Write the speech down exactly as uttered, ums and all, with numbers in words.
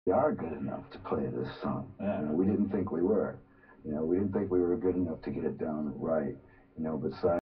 We are good enough to play this song. Yeah. You know, we didn't think we were. You know, we didn't think we were good enough to get it done right. You know, but